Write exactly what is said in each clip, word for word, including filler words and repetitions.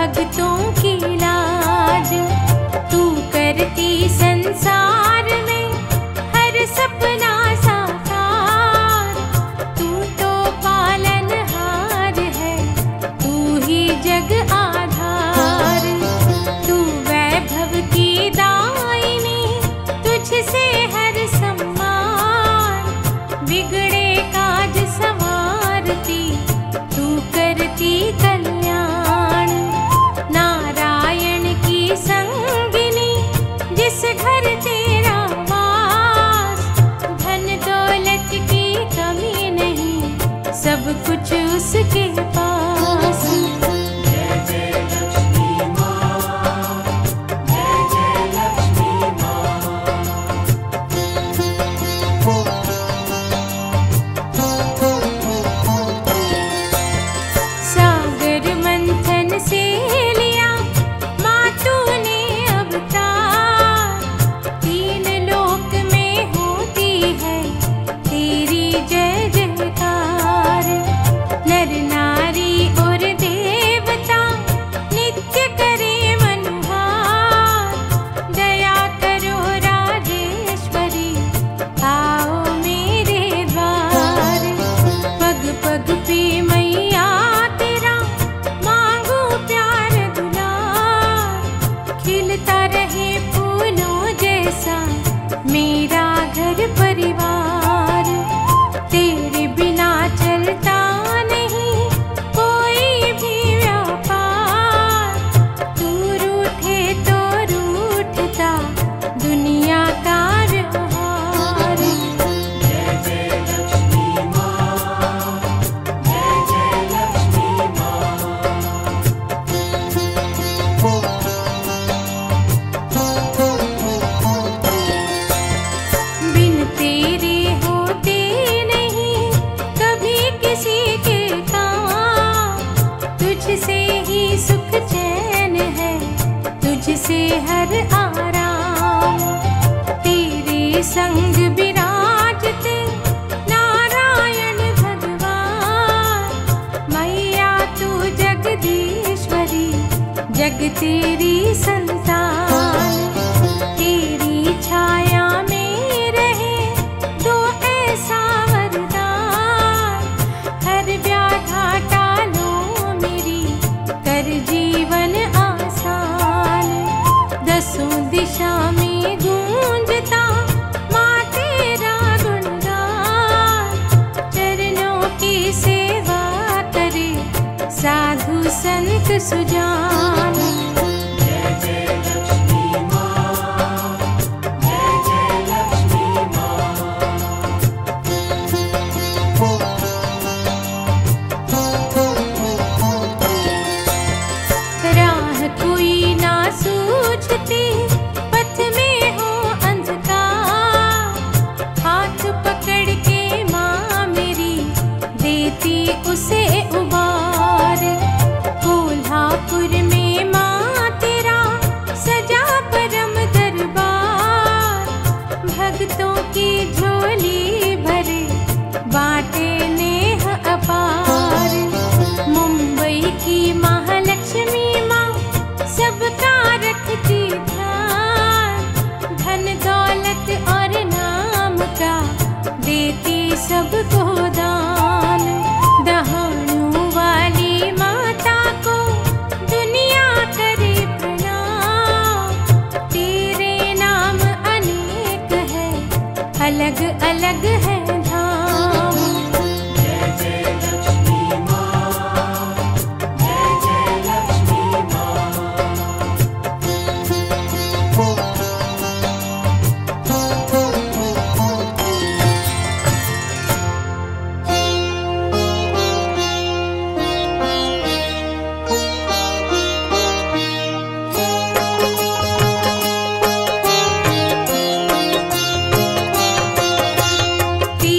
भक्तों की लाज। तू करती संसार में हर सपना साकार। तू तो पालनहार है, तू ही जग आधार। तू वैभव की दायिनी, तुझसे हर सम्मान। बिगड़े काज संवारती, तू करती कल्याण। नारायण की संगिनी, जिस घर तेरा वास। धन दौलत की कमी नहीं, सब कुछ उसके पास। जय जय लक्ष्मी माँ, जय जय लक्ष्मी माँ। सागर मंथन से लिया माँ तूने अवतार। तीन लोक में होती है तेरी जय जयकार। नर नारी और देवता नित्य करे मनुहार। दया करो राजेश्वरी, आओ मेरे द्वार। पग पग पे मैया तेरा मांगू प्यार दुलार। खिलता रहे फूलों जैसा मेरा घर परिवार। तेरे बिना चलता नहीं कोई भी व्यापार। तू रूठे तो रूठता दुनिया का व्यवहार। जय जय लक्ष्मी माँ, जय जय लक्ष्मी माँ। बिन तेरे होते नहीं कभी किसी के काम। तुझसे ही सुख चैन है, तुझसे हर आराम। तेरे संग विराजते नारायण भगवान। मैया तू जगदीश्वरी, जग तेरी संतान। तेरी छाया में रहे दो ऐसा वरदान। हर व्याधा टालो मेरी, कर जीवन आसान। दसों दिशा में गूंजता माँ तेरा गुणगान। चरणों की सेवा करे साधु संत सुजान। जय जय लक्ष्मी माँ, जय जय लक्ष्मी माँ। राह कोई ना सूझती, पथ में हो अंधकार। हाथ पकड़ के माँ मेरी देती उसे उबार। कोल्हापुर में माँ तेरा सजा परम दरबार। भक्तों की झोली भरे बाटे नेह अपार। मुंबई की महालक्ष्मी माँ सबका रखती ध्यान। धन दौलत और नाम का देती सबको दान। दहाड़ों वाली माता को दुनिया करे प्रणाम। तेरे नाम अनेक है, अलग अलग है धाम। जय जय लक्ष्मी माँ, जय जय लक्ष्मी माँ। तेरी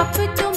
अब तो